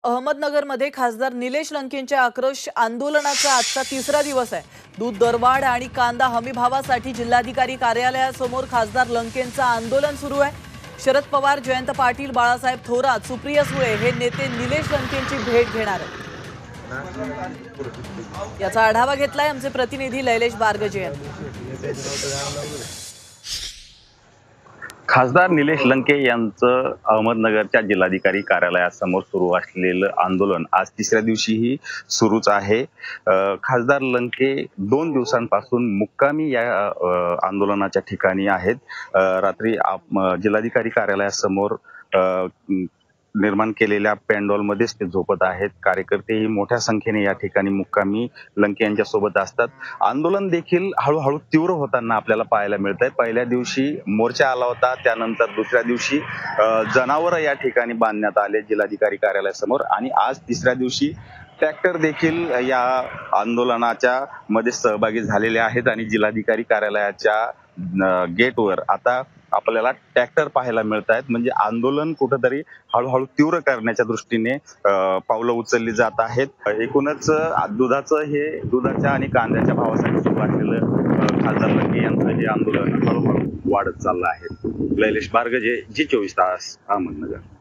अहमदनगरमध्ये खासदार निलेश लंकेंच्या आक्रोश आंदोलनाचा आजचा तिसरा दिवस आहे। दूध दरवाढ आणि कांदा हमीभावासाठी जिल्हाधिकारी कार्यालयासमोर खासदार लंकेंचं आंदोलन सुरू आहे। शरद पवार, जयंत पाटील, बाळासाहेब थोरात, सुप्रिया सुळे हे नेते निलेश लंकेंची भेट घेणार आहेत। याचा आढावा घेतलाय आमचे प्रतिनिधी लैलेश बारगजे यांनी। खासदार निलेश लंके यांचं अहमदनगरच्या जिल्हाधिकारी कार्यालयासमोर सुरू असलेलं आंदोलन आज तिसऱ्या दिवशीही सुरूच आहे। खासदार लंके 2 दिवसांपासून मुक्कामी या आंदोलनाच्या ठिकाणी आहेत। रात्री जिल्हाधिकारी कार्यालयासमोर निर्माण केलेल्या पॅन्डॉलमध्येच ते झोपत आहेत। कार्यकर्तेही मोठ्या संख्येने या ठिकाणी मुक्कामी लंके यांच्या सोबत असतात। आंदोलन देखील हळूहळू तीव्र होताना आपल्याला पाहायला मिळतंय। पहिल्या दिवशी मोर्चा आला होता, त्यानंतर दुसऱ्या दिवशी जनावर या ठिकाणी बांधण्यात आले जिल्हाधिकारी कार्यालयासमोर आणि आज तिसऱ्या दिवशी ट्रॅक्टर देखील या आंदोलनाच्या मध्ये सहभागी झालेले आहेत आणि जिल्हाधिकारी कार्यालयाच्या गेटवर आता आपल्याला ट्रॅक्टर पाहायला मिळत आहेत। म्हणजे आंदोलन कुठेतरी हळूहळू तीव्र करण्याच्या दृष्टीने पावलं उचलली जात आहेत। एकूणच दुधाच्या आणि कांद्याच्या भावासाठी सुरू असलेलं खासदार लंके यांचं हे आंदोलन हळूहळू वाढत चाललं आहे। लैलेश बारगजे, जी 24 तास, अहमदनगर।